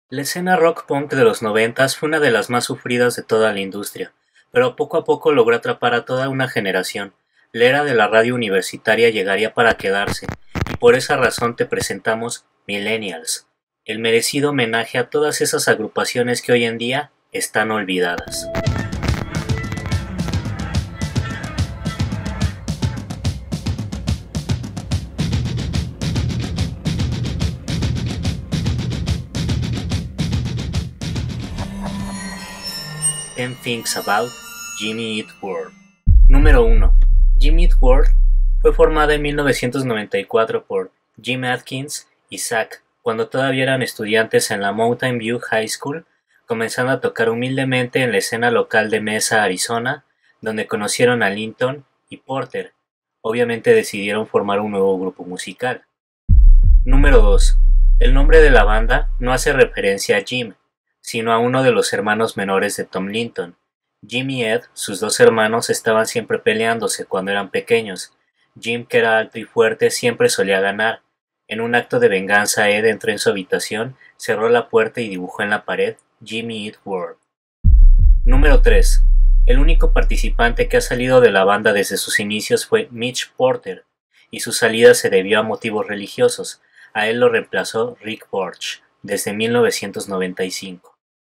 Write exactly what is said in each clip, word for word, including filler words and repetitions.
La escena rock punk de los noventas fue una de las más sufridas de toda la industria, pero poco a poco logró atrapar a toda una generación. La era de la radio universitaria llegaría para quedarse, y por esa razón te presentamos Millennials, el merecido homenaje a todas esas agrupaciones que hoy en día están olvidadas. ten Things About Jimmy Eat World. Número uno. Jimmy Eat World fue formada en mil novecientos noventa y cuatro por Jim Adkins y Zach, cuando todavía eran estudiantes en la Mountain View High School, comenzando a tocar humildemente en la escena local de Mesa, Arizona, donde conocieron a Linton y Porter. Obviamente decidieron formar un nuevo grupo musical. Número dos. El nombre de la banda no hace referencia a Jim, sino a uno de los hermanos menores de Tom Linton. Jim y Ed, sus dos hermanos, estaban siempre peleándose cuando eran pequeños. Jim, que era alto y fuerte, siempre solía ganar. En un acto de venganza, Ed entró en su habitación, cerró la puerta y dibujó en la pared Jimmy Eat World. Número tres. El único participante que ha salido de la banda desde sus inicios fue Mitch Porter, y su salida se debió a motivos religiosos. A él lo reemplazó Rick Borch desde mil novecientos noventa y cinco.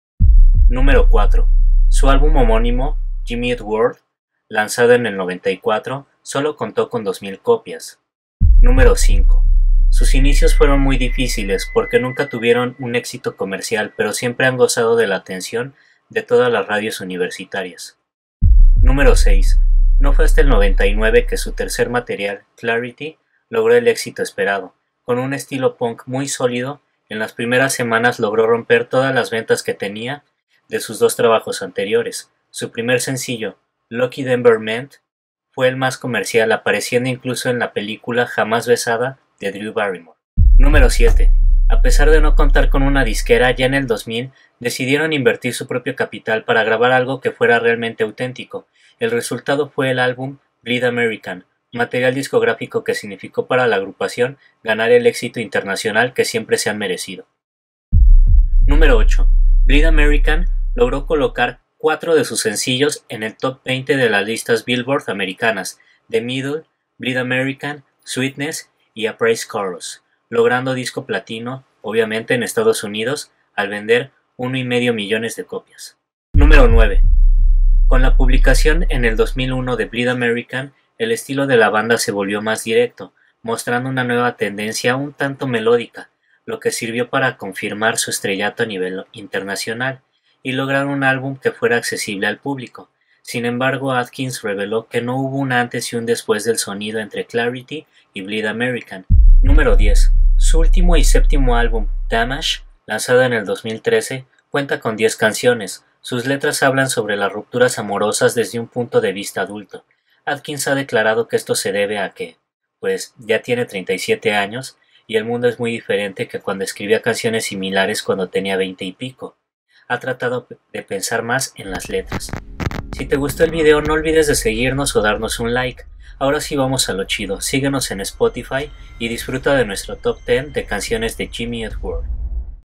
Número cuatro. Su álbum homónimo, Jimmy Eat World, lanzado en el noventa y cuatro, solo contó con dos mil copias. Número cinco. Sus inicios fueron muy difíciles porque nunca tuvieron un éxito comercial, pero siempre han gozado de la atención de todas las radios universitarias. Número seis. No fue hasta el noventa y nueve que su tercer material, Clarity, logró el éxito esperado. Con un estilo punk muy sólido, en las primeras semanas logró romper todas las ventas que tenía de sus dos trabajos anteriores. Su primer sencillo, Lucky Denver Mint, fue el más comercial, apareciendo incluso en la película Jamás Besada de Drew Barrymore. Número siete. A pesar de no contar con una disquera, ya en el dos mil decidieron invertir su propio capital para grabar algo que fuera realmente auténtico. El resultado fue el álbum Bleed American, material discográfico que significó para la agrupación ganar el éxito internacional que siempre se han merecido. Número ocho. Bleed American logró colocar cuatro de sus sencillos en el top veinte de las listas Billboard americanas: The Middle, Bleed American, Sweetness y A Praise Chorus, logrando disco platino, obviamente en Estados Unidos, al vender uno y medio millones de copias. Número nueve. Con la publicación en el dos mil uno de Bleed American, el estilo de la banda se volvió más directo, mostrando una nueva tendencia un tanto melódica, lo que sirvió para confirmar su estrellato a nivel internacional y lograr un álbum que fuera accesible al público. Sin embargo, Adkins reveló que no hubo un antes y un después del sonido entre Clarity y Bleed American. Número diez. Su último y séptimo álbum, Damage, lanzado en el dos mil trece, cuenta con diez canciones. Sus letras hablan sobre las rupturas amorosas desde un punto de vista adulto. Adkins ha declarado que esto se debe a que, pues, ya tiene treinta y siete años y el mundo es muy diferente que cuando escribía canciones similares cuando tenía veinte y pico. Ha tratado de pensar más en las letras. Si te gustó el video, no olvides de seguirnos o darnos un like. Ahora sí vamos a lo chido. Síguenos en Spotify y disfruta de nuestro top diez de canciones de Jimmy Eat World.